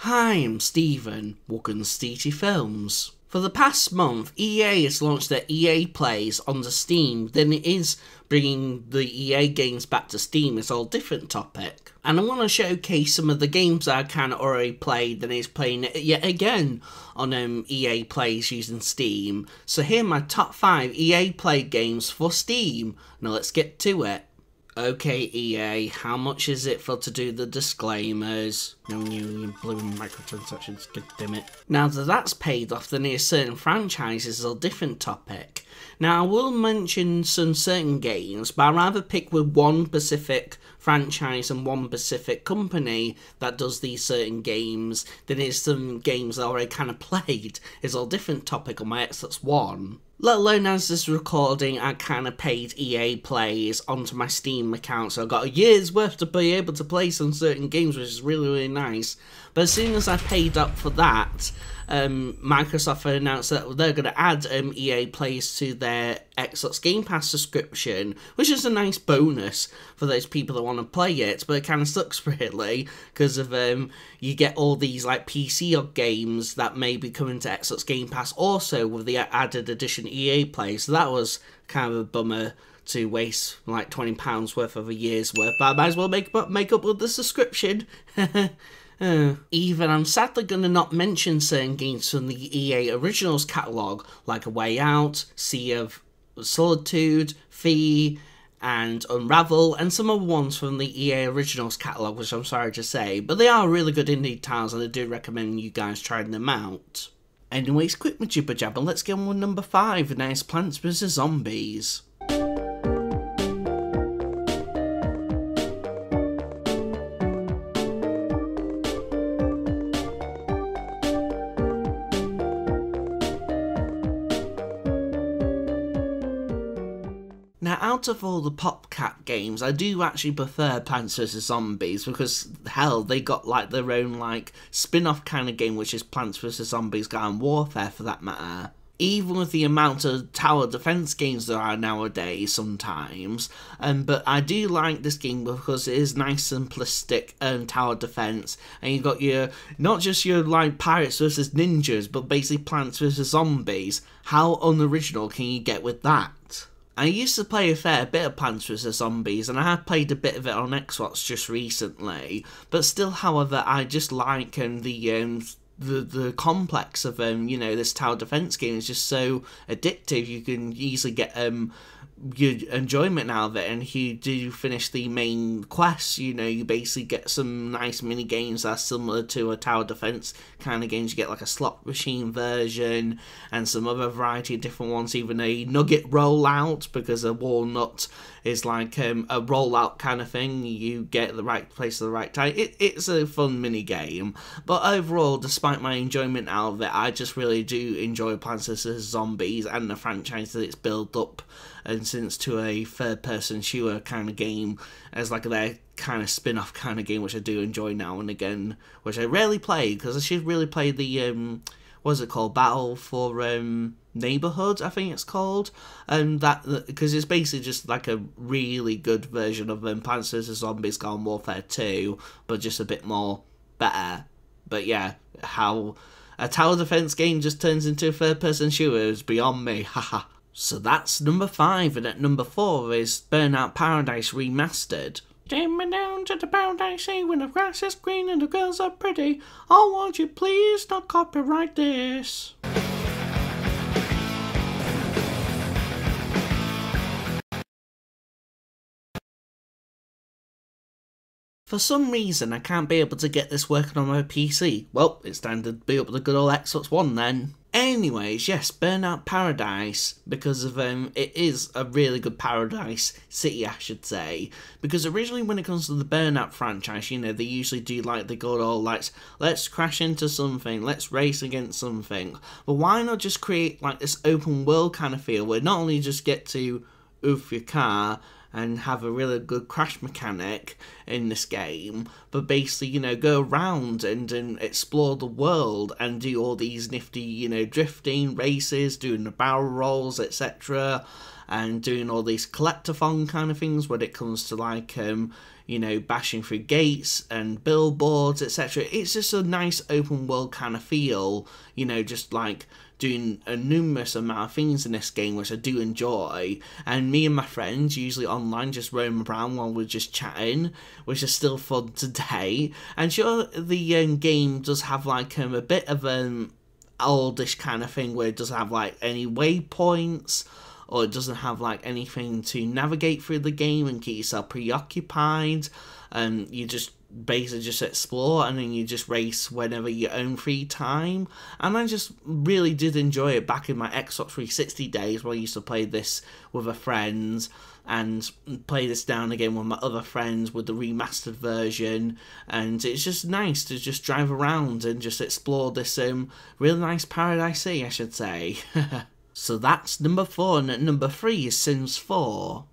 Hi, I'm Stephen, welcome to Steety Films. For the past month, EA has launched their EA Plays onto Steam, then it is bringing the EA games back to Steam. It's a whole different topic. And I want to showcase some of the games that I kind of already played, and is playing it yet again on EA Plays using Steam. So here are my top 5 EA Play games for Steam. Now let's get to it. Okay, EA, how much is it for to do the disclaimers? No new blooming microtransactions, goddammit. Now that that's paid off, then there's certain franchises is a different topic. Now I will mention some certain games, but I'd rather pick with one specific franchise and one specific company that does these certain games than is some games I already kind of played. It's a different topic on my Xbox One. Let alone as this recording, I kind of paid EA Plays onto my Steam account, so I got a year's worth to be able to play some certain games, which is really nice. But as soon as I paid up for that, Microsoft announced that they're going to add EA Plays to their Xbox Game Pass subscription, which is a nice bonus for those people that want to play it, but it kind of sucks really, because of you get all these like PC games that may be coming to Xbox Game Pass also with the added addition EA Play, so that was kind of a bummer to waste like £20 worth of a year's worth, but I might as well make up with the subscription. Even I'm sadly going to not mention certain games from the EA Originals catalogue, like A Way Out, Sea of Solitude, Fee, and Unravel, and some other ones from the EA Originals catalogue, which I'm sorry to say, but they are really good indie titles and I do recommend you guys trying them out. Anyways, quit my jibber jabber, let's get on with number 5, and that's Plants vs Zombies. Now, out of all the PopCap games, I do actually prefer Plants vs Zombies because, hell, they got like their own like spin-off kind of game, which is Plants vs Zombies Garden Warfare for that matter. Even with the amount of tower defense games there are nowadays sometimes, but I do like this game because it is nice simplistic tower defense, and you've got your, not just your like pirates versus ninjas, but basically Plants vs Zombies. How unoriginal can you get with that? I used to play a fair bit of Plants vs Zombies, and I have played a bit of it on Xbox just recently, but still, however, I just like the complex of you know, this tower defense game is just so addictive. You can easily get your enjoyment out of it, and if you do finish the main quests, you know, you basically get some nice mini games that are similar to a tower defense kind of games. You get like a slot machine version and some other variety of different ones, even a nugget rollout, because a walnut is like a rollout kind of thing. You get the right place at the right time. It's a fun mini game, but overall, despite my enjoyment out of it, I just really do enjoy Plants vs Zombies and the franchise that it's built up and since to a third-person shooter kind of game as like their kind of spin-off kind of game, which I do enjoy now and again, which I rarely play because I should really play the what is it called, Battle for Neighborhood, I think it's called, that because it's basically just like a really good version of Plants vs Zombies Garden Warfare 2, but just a bit more better. But yeah, how a tower defense game just turns into a third-person shooter is beyond me, haha. So that's number 5, and at number 4 is Burnout Paradise Remastered. Take me down to the paradise sea when the grass is green and the girls are pretty. Oh, won't you please not copyright this? For some reason, I can't be able to get this working on my PC. Well, it's time to boot up the good old Xbox One then. Anyways, yes, Burnout Paradise, because of it is a really good paradise city, I should say. Because originally, when it comes to the Burnout franchise, you know, they usually do like the good old let's crash into something, let's race against something. But why not just create like this open world kind of feel where not only just get to oof your car and have a really good crash mechanic in this game, but basically, you know, go around and explore the world and do all these nifty, you know, drifting races, doing the barrel rolls, etc., and doing all these collectathon kind of things when it comes to like you know, bashing through gates and billboards, etc. It's just a nice open world kind of feel, you know, just like doing a numerous amount of things in this game, which I do enjoy. And me and my friends, usually online, just roam around while we're just chatting, which is still fun today. And sure, the game does have like a bit of an oldish kind of thing where it doesn't have like any waypoints, or it doesn't have like anything to navigate through the game and keep yourself preoccupied, and you just basically just explore and then you just race whenever you own free time. And I just really did enjoy it back in my Xbox 360 days, where I used to play this with a friend and play this down again with my other friends with the remastered version. And it's just nice to just drive around and just explore this really nice paradise, I should say. So that's number 4, and at number 3 is Sims 4.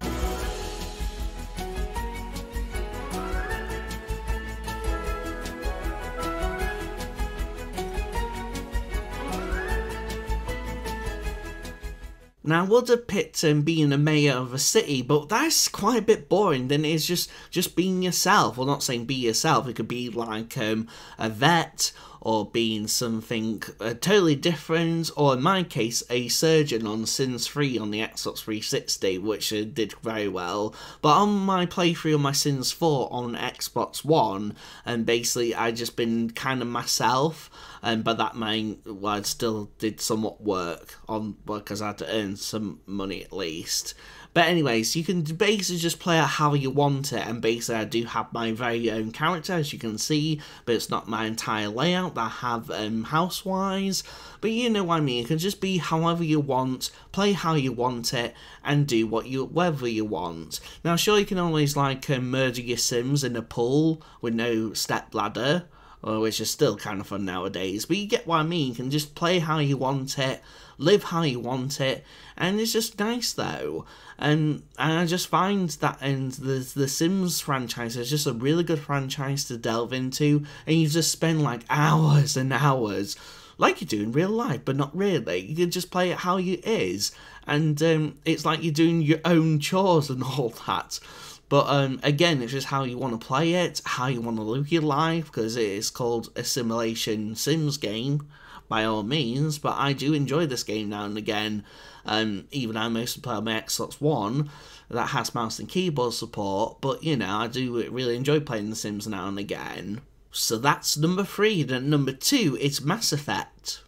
Now, I would have picked being a mayor of a city, but that's quite a bit boring. Then it's just being yourself. Well, not saying be yourself. It could be like a vet, or being something totally different, or in my case, a surgeon on Sims 3 on the Xbox 360, which did very well. But on my playthrough on my Sims 4 on Xbox One, and basically I just been kind of myself, and by that I I still did somewhat work on, because I had to earn some money at least. But anyways, you can basically just play it how you want it, and basically I do have my very own character, as you can see, but it's not my entire layout that I have house-wise. But you know what I mean, it can just be however you want, play how you want it, and do whatever you want. Now sure, you can always like murder your Sims in a pool with no step ladder, which is still kind of fun nowadays, but you get what I mean. You can just play how you want it, live how you want it, and it's just nice though. And I just find that the Sims franchise is just a really good franchise to delve into, and you just spend like hours and hours, like you do in real life, but not really. You can just play it how it is, and it's like you're doing your own chores and all that. But again, it's just how you want to play it, how you want to live your life, because it is called a simulation Sims game, by all means. But I do enjoy this game now and again. Even I mostly play on my Xbox One, that has mouse and keyboard support. But, you know, I do really enjoy playing The Sims now and again. So that's number 3. Then number 2 is Mass Effect.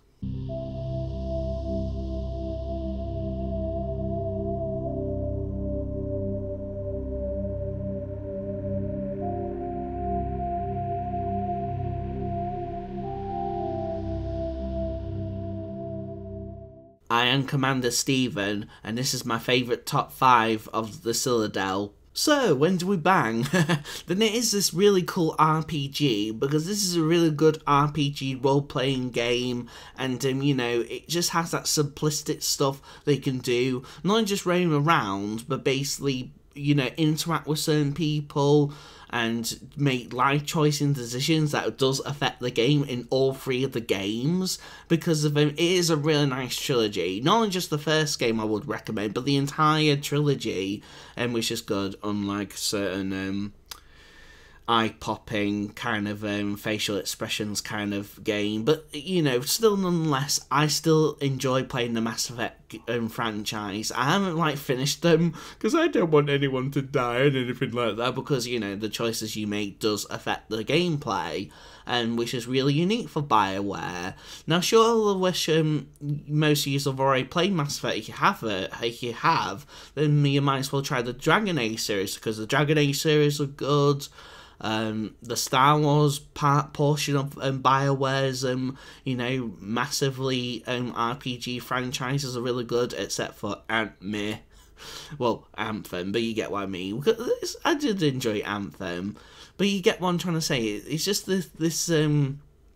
I am Commander Stephen, and this is my favourite top 5 of the Citadel. So, when do we bang? Then it is this really cool RPG, because this is a really good RPG role-playing game, and you know, it just has that simplistic stuff they can do, not just roam around, but basically, you know, interact with certain people, and make life choice and decisions that does affect the game in all 3 of the games, because of it is a really nice trilogy. Not only just the first game I would recommend, but the entire trilogy, which is good, unlike certain eye-popping kind of facial expressions kind of game. But, you know, still nonetheless, I still enjoy playing the Mass Effect franchise. I haven't, like, finished them, because I don't want anyone to die and anything like that, because, you know, the choices you make does affect the gameplay, which is really unique for BioWare. Now, sure, I wish most of you have already played Mass Effect. If you have, then you might as well try the Dragon Age series, because the Dragon Age series are good. The Star Wars portion of BioWare's, you know, massively RPG franchises are really good, except for Anthem. Well, Anthem, but you get what I mean. I did enjoy Anthem, but you get what I'm trying to say. It's just this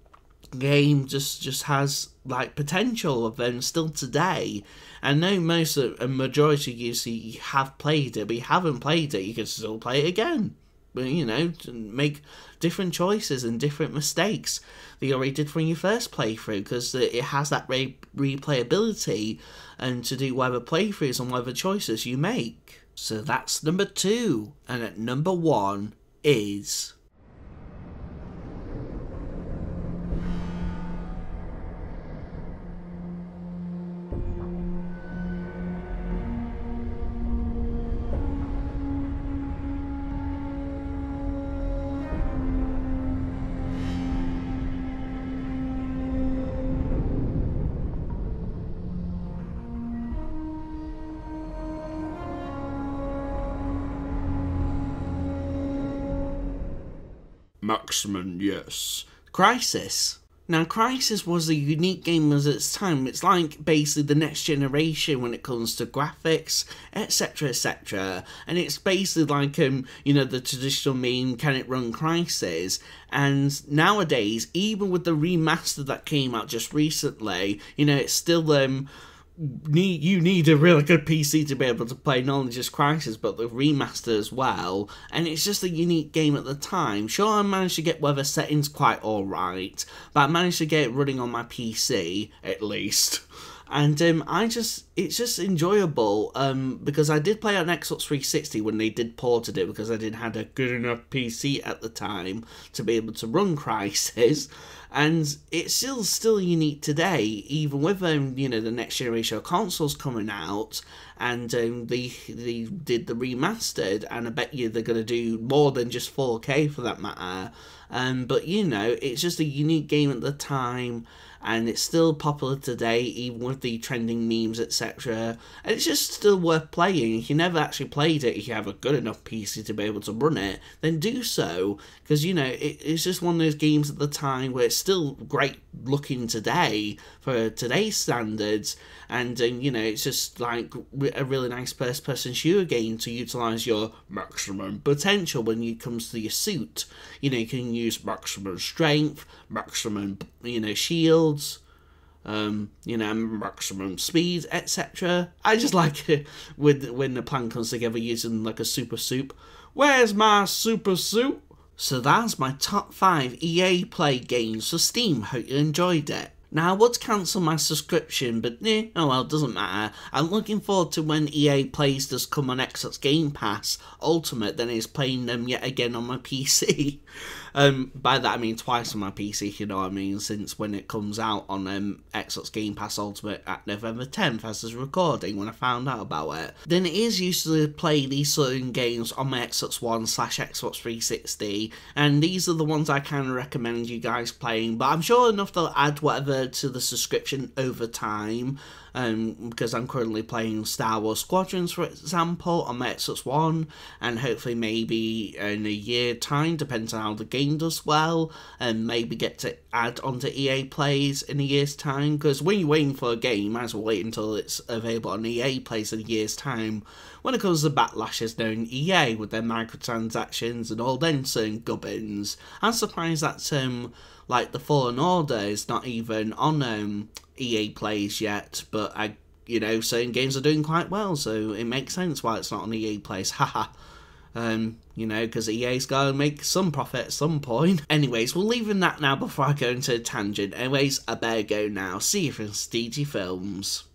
game just has like potential of them still today. I know most of a majority of you have played it, but you haven't played it, you can still play it again. But, you know, make different choices and different mistakes that you already did from your first playthrough, because it has that replayability and to do whatever playthroughs and whatever choices you make. So that's number 2, and at number 1 is... Maximum, yes. Crysis. Now, Crysis was a unique game at its time. It's like basically the next generation when it comes to graphics, etc, etc. And it's basically like, you know, the traditional meme, can it run Crysis? And nowadays, even with the remaster that came out just recently, you know, it's still, you need a really good PC to be able to play not only just Crysis but the remaster as well, and it's just a unique game at the time. Sure, I managed to get weather settings quite alright, but I managed to get it running on my PC at least. And it's just enjoyable, because I did play on Xbox 360 when they did ported it, because I didn't have a good enough PC at the time to be able to run Crysis, and it's still unique today, even with you know, the next generation of consoles coming out, and they did the remastered, and I bet you they're going to do more than just 4K for that matter. But you know, it's just a unique game at the time, and it's still popular today, even with the trending memes, etc. And it's just still worth playing. If you never actually played it, if you have a good enough PC to be able to run it, then do so, because you know, it's just one of those games at the time where it's still great looking today for today's standards, and you know, it's just like a really nice first-person shooter game to utilize your maximum potential when it comes to your suit. You know, you can use maximum strength, maximum, you know, shields, you know, maximum speed, etc. I just like it when the plan comes together using like a super soup. Where's my super soup? So that's my top 5 EA Play games for Steam. Hope you enjoyed it. Now, I would cancel my subscription, but oh well, doesn't matter. I'm looking forward to when EA Plays does come on Xbox Game Pass Ultimate, then it's playing them yet again on my PC. By that I mean twice on my PC, if you know what I mean, since when it comes out on Xbox Game Pass Ultimate at November 10th as this recording, when I found out about it. Then it is usually play these certain games on my Xbox One/Xbox 360, and these are the ones I kind of recommend you guys playing, but I'm sure enough they'll add whatever to the subscription over time, because I'm currently playing Star Wars Squadrons, for example, on my Xbox One, and hopefully maybe in a year time, depends on how the game does well, and maybe get to add onto EA Plays in a year's time, because when you're waiting for a game, you might as well wait until it's available on EA Plays in a year's time. When it comes to backlashes known EA with their microtransactions and all them certain gubbins, I'm surprised that like the Fallen Order is not even on EA Plays yet, but you know, certain games are doing quite well, so it makes sense why it's not on EA Plays, haha. You know, because EA's got to make some profit at some point. Anyways, we'll leave that now before I go into a tangent. Anyways, I better go now. See you from Steegy Films.